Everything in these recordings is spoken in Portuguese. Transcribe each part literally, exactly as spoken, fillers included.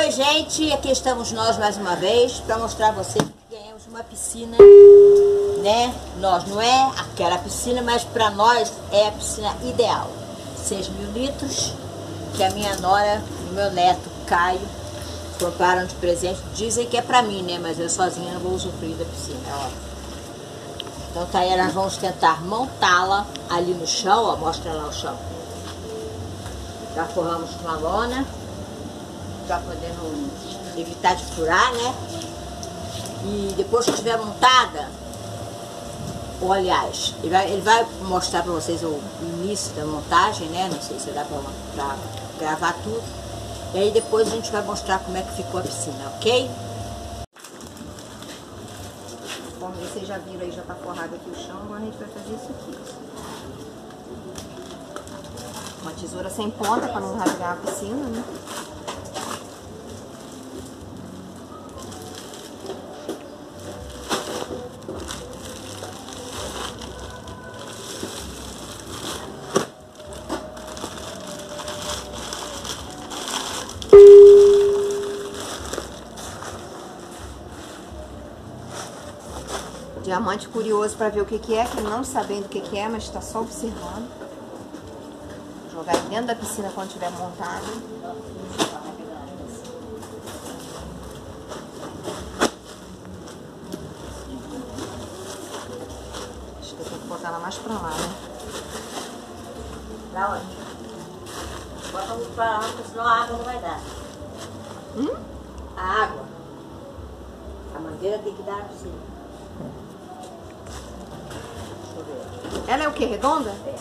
Oi, gente, aqui estamos nós mais uma vez para mostrar a vocês que ganhamos uma piscina, né? Nós, não é aquela piscina, mas para nós é a piscina ideal. seis mil litros, que a minha nora e o meu neto Caio compraram de presente. Dizem que é para mim, né? Mas eu sozinha não vou usufruir da piscina, ó. Então tá aí, nós vamos tentar montá-la ali no chão, ó, mostra lá o chão. Já forramos com a lona, para poder não evitar de furar, né? E depois que estiver montada, ou aliás, ele vai, ele vai mostrar para vocês o início da montagem, né? Não sei se dá para gravar tudo. E aí depois a gente vai mostrar como é que ficou a piscina, ok? Bom, vocês já viram aí, já tá forrado aqui o chão, agora a gente vai fazer isso aqui. Uma tesoura sem ponta para não rasgar a piscina, né? Diamante curioso para ver o que que é, que não sabendo o que que é, mas está só observando. Vou jogar dentro da piscina quando estiver montado. Acho que eu tenho que botar ela mais pra lá, né? Pra onde? Bota muito pra lá, porque senão a água não vai dar. Hum? A água. A madeira tem que dar na piscina. Ela é o que? Redonda? É.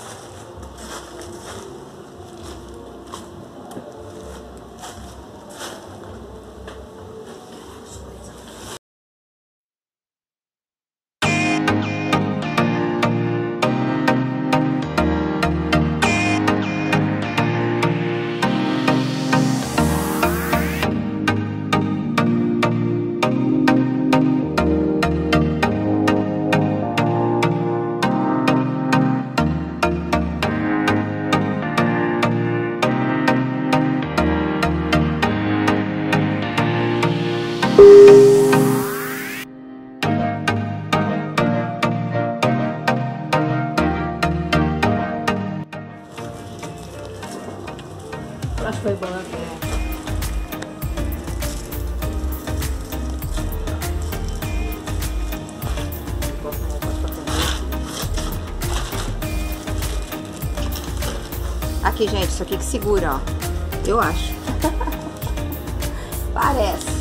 Acho que foi bom, né? Aqui, gente, isso aqui que segura, ó. Eu acho. Parece.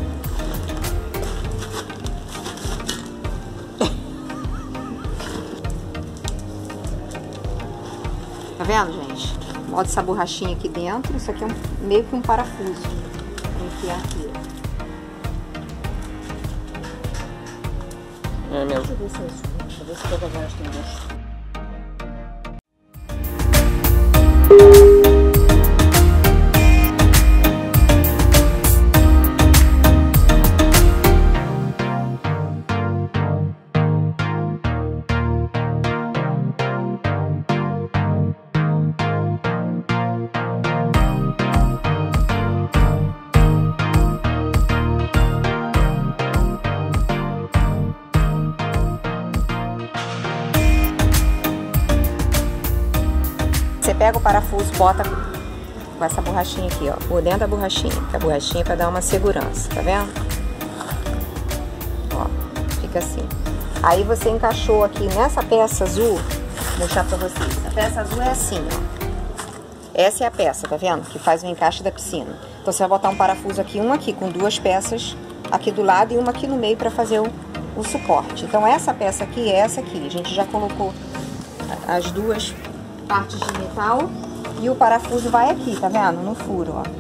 Tá vendo, gente? Bota essa borrachinha aqui dentro. Isso aqui é um, meio que um parafuso pra enfiar aqui. É mesmo. Deixa eu ver se é isso. Deixa eu ver se todas elas têm gosto. Você pega o parafuso, bota com essa borrachinha aqui, ó, por dentro da borrachinha, que a borrachinha é pra dar uma segurança, tá vendo? Ó, fica assim. Aí você encaixou aqui nessa peça azul, vou mostrar pra vocês. A peça azul é assim, ó. Essa é a peça, tá vendo? Que faz o encaixe da piscina. Então você vai botar um parafuso aqui, um aqui, com duas peças aqui do lado e uma aqui no meio pra fazer o, o suporte. Então essa peça aqui é essa aqui. A gente já colocou as duas partes de metal e o parafuso vai aqui, tá vendo? No furo, ó.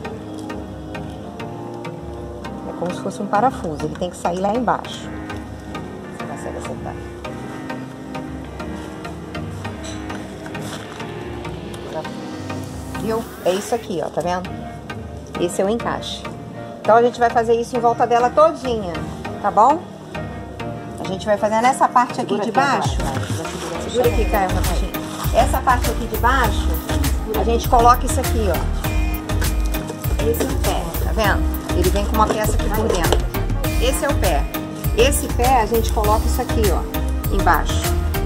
É como se fosse um parafuso, ele tem que sair lá embaixo. Você consegue acertar. Viu? É isso aqui, ó, tá vendo? Esse é o encaixe. Então a gente vai fazer isso em volta dela todinha, tá bom? A gente vai fazer nessa parte aqui de baixo. Segura aqui, Caio, rapidinho. Essa parte aqui de baixo, a gente coloca isso aqui, ó. Esse ferro, tá vendo? Ele vem com uma peça aqui por dentro. Esse é o pé. Esse pé a gente coloca isso aqui, ó, embaixo.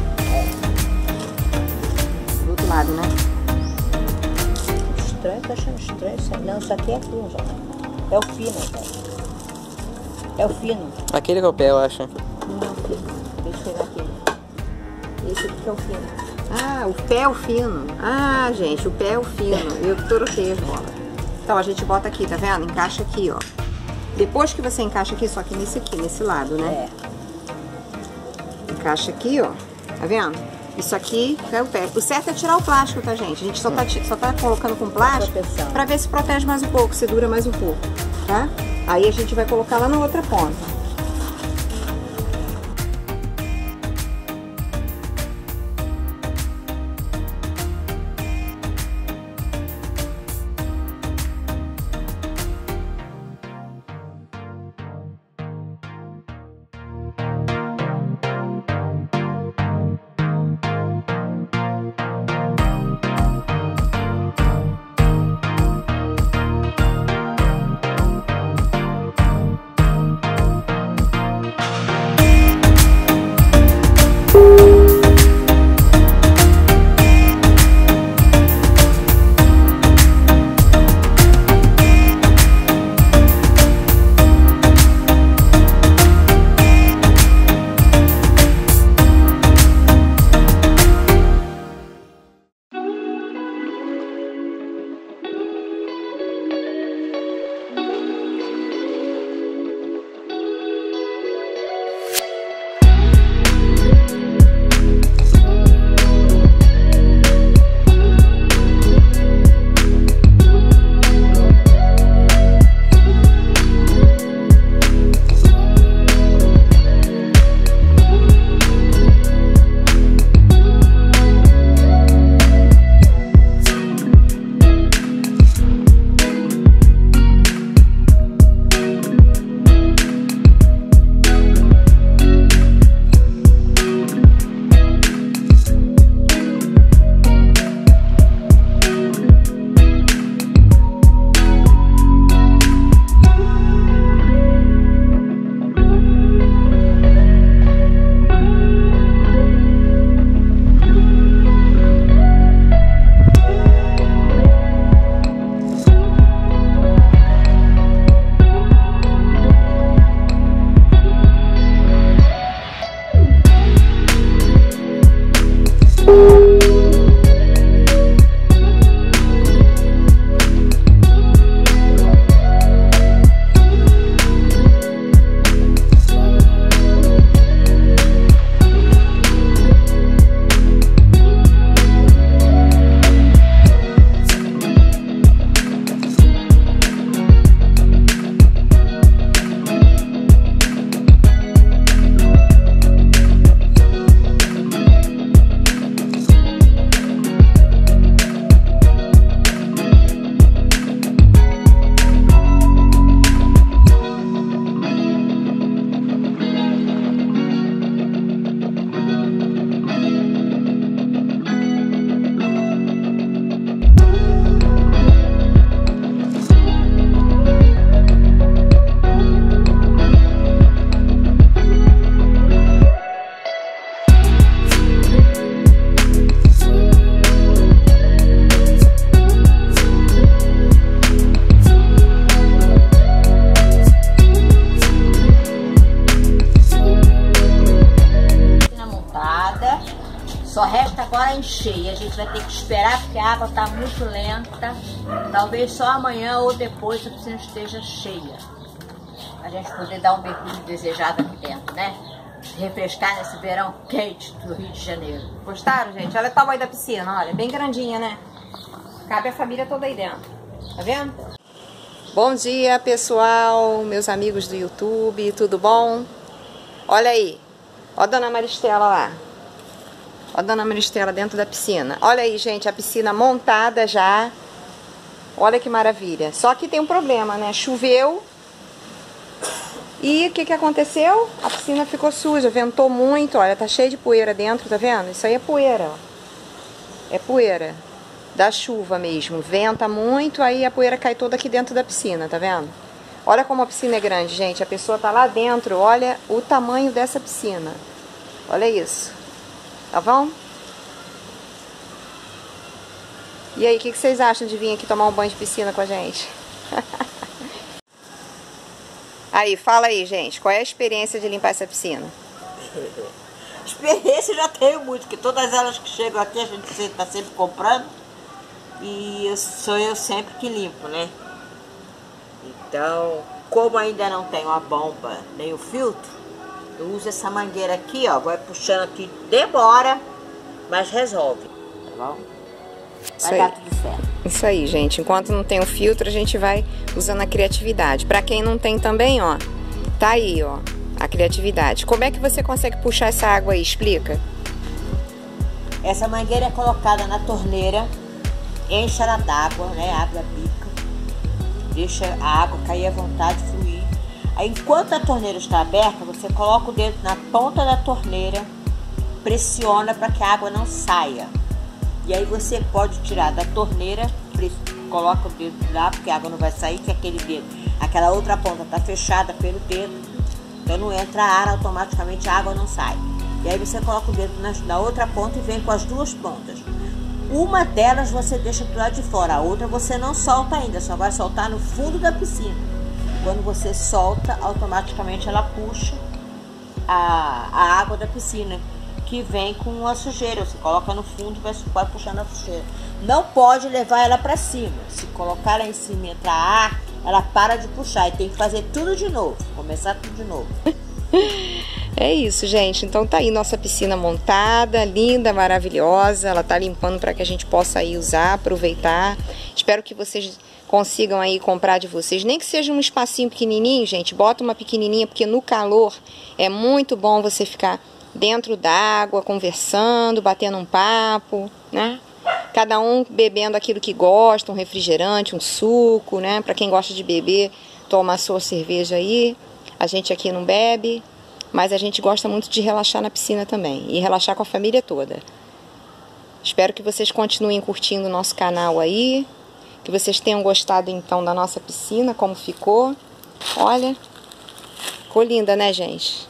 Do outro lado, né? Estranho, tá achando estranho isso aí. Não, isso aqui é fino, já. É o fino, cara. É o fino. Aquele que é o pé, eu acho. Não, fino. Deixa eu pegar aquele. Esse aqui que é o fino. Ah, o pé é o fino. Ah, gente, o pé é o fino. Eu que troquei as bolas. Então, a gente bota aqui, tá vendo? Encaixa aqui, ó. Depois que você encaixa aqui, só que nesse aqui, nesse lado, né? É. Encaixa aqui, ó. Tá vendo? Isso aqui é o pé. O certo é tirar o plástico, tá, gente? A gente só tá, só tá colocando com plástico pra ver se protege mais um pouco, se dura mais um pouco, tá? Aí a gente vai colocar lá na outra ponta. Só resta agora encher. A gente vai ter que esperar porque a água está muito lenta. Talvez só amanhã ou depois a piscina esteja cheia. A gente poder dar um mergulho desejado aqui dentro, né? Refrescar nesse verão quente do Rio de Janeiro. Gostaram, gente? Olha o tamanho da piscina, olha. Bem grandinha, né? Cabe a família toda aí dentro. Tá vendo? Bom dia, pessoal. Meus amigos do YouTube. Tudo bom? Olha aí. Ó a dona Maristela lá. Ó a dona Maristela dentro da piscina. Olha aí, gente. A piscina montada já. Olha que maravilha. Só que tem um problema, né? Choveu. E o que que aconteceu? A piscina ficou suja, ventou muito, olha, tá cheio de poeira dentro, tá vendo? Isso aí é poeira, ó. É poeira. da chuva mesmo. Venta muito, aí a poeira cai toda aqui dentro da piscina, tá vendo? Olha como a piscina é grande, gente. A pessoa tá lá dentro, olha o tamanho dessa piscina. Olha isso. Tá bom? E aí, o que, que vocês acham de vir aqui tomar um banho de piscina com a gente? Aí, fala aí, gente. Qual é a experiência de limpar essa piscina? Experiência já tenho muito, porque todas elas que chegam aqui a gente está sempre comprando. E sou eu sempre que limpo, né? Então, como ainda não tenho a bomba nem o filtro, eu uso essa mangueira aqui, ó. Vai puxando aqui, demora, mas resolve, tá bom? Isso Vai aí. dar tudo certo. Isso aí, gente. Enquanto não tem o filtro, a gente vai usando a criatividade. Pra quem não tem também, ó, tá aí, ó, a criatividade. Como é que você consegue puxar essa água aí? Explica. Essa mangueira é colocada na torneira, enche ela d'água, né? Abre a bica, deixa a água cair à vontade, fluir. Aí, enquanto a torneira está aberta, você coloca o dedo na ponta da torneira, pressiona para que a água não saia. E aí você pode tirar da torneira, coloca o dedo lá, porque a água não vai sair, que aquele dedo, aquela outra ponta está fechada pelo dedo, então não entra ar, automaticamente a água não sai. E aí você coloca o dedo na, na outra ponta e vem com as duas pontas. Uma delas você deixa do lado de fora, a outra você não solta ainda, só vai soltar no fundo da piscina. Quando você solta, automaticamente ela puxa a, a água da piscina, que vem com a sujeira. Você coloca no fundo e vai, vai puxando a sujeira. Não pode levar ela para cima. Se colocar lá em cima e entrar ar, ela para de puxar e tem que fazer tudo de novo, começar tudo de novo. É isso, gente. Então tá aí nossa piscina montada, linda, maravilhosa. Ela tá limpando para que a gente possa aí usar, aproveitar. Espero que vocês consigam aí comprar de vocês, nem que seja um espacinho pequenininho, gente. Bota uma pequenininha, porque no calor é muito bom você ficar dentro d'água, conversando, batendo um papo, né? Cada um bebendo aquilo que gosta, um refrigerante, um suco, né? Para quem gosta de beber, toma a sua cerveja aí. A gente aqui não bebe, mas a gente gosta muito de relaxar na piscina também. E relaxar com a família toda. Espero que vocês continuem curtindo o nosso canal aí. Que vocês tenham gostado então da nossa piscina, como ficou. Olha, ficou linda, né, gente?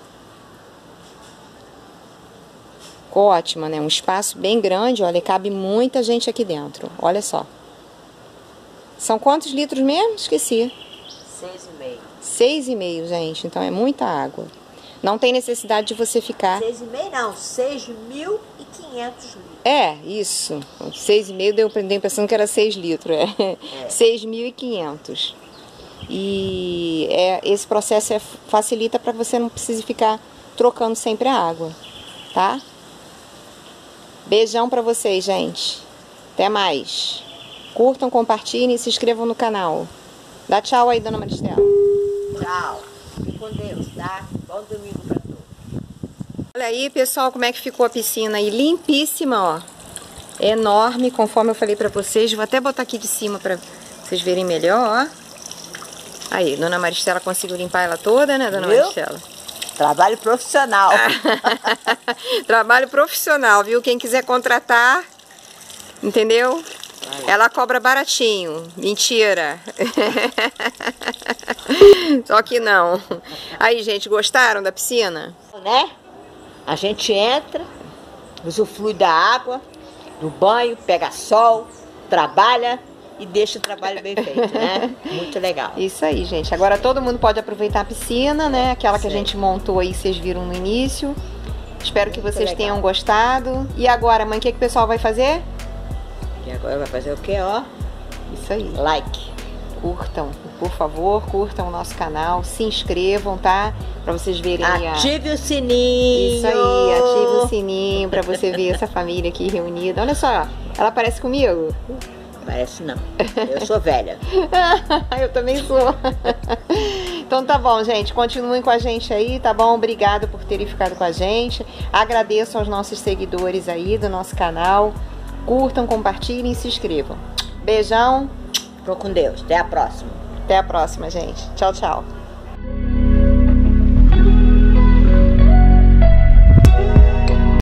Ficou ótima, né? Um espaço bem grande, olha, cabe muita gente aqui dentro. Olha só. São quantos litros mesmo? Esqueci. Seis e meio. Seis e meio, gente. Então é muita água. Não tem necessidade de você ficar... Seis e meio não, seis mil e quinhentos litros. É, isso. Seis e meio deu a impressão que era seis litros. É. É. Seis mil e quinhentos. E é, esse processo é, facilita para você não precisar ficar trocando sempre a água, tá? Beijão pra vocês, gente. Até mais. Curtam, compartilhem e se inscrevam no canal. Dá tchau aí, dona Maristela. Tchau. Fique com Deus, tá? Bom domingo pra todos. Olha aí, pessoal, como é que ficou a piscina aí. Limpíssima, ó. Enorme, conforme eu falei pra vocês. Vou até botar aqui de cima pra vocês verem melhor, ó. Aí, dona Maristela conseguiu limpar ela toda, né, dona Viu? Maristela? Trabalho profissional. Trabalho profissional, viu? Quem quiser contratar, entendeu? Aí. Ela cobra baratinho. Mentira. Só que não. Aí, gente, gostaram da piscina? Né? A gente entra, usufrui da água, do banho, pega sol, trabalha e deixa o trabalho bem feito, né? Muito legal. Isso aí, gente. Agora todo mundo pode aproveitar a piscina, né? Aquela que a gente montou aí, vocês viram no início. Espero que vocês tenham gostado. E agora, mãe, o que, que o pessoal vai fazer? E agora vai fazer o quê, ó? Isso aí. Like. Curtam, por favor, curtam o nosso canal, se inscrevam, tá? Pra vocês verem a... Ative o sininho! Isso aí, ative o sininho pra você ver essa família aqui reunida. Olha só, ela parece comigo? Parece não. Eu sou velha. Eu também sou. Então tá bom, gente. Continuem com a gente aí, tá bom? Obrigado por terem ficado com a gente. Agradeço aos nossos seguidores aí do nosso canal. Curtam, compartilhem e se inscrevam. Beijão. Tô com Deus. Até a próxima. Até a próxima, gente. Tchau, tchau.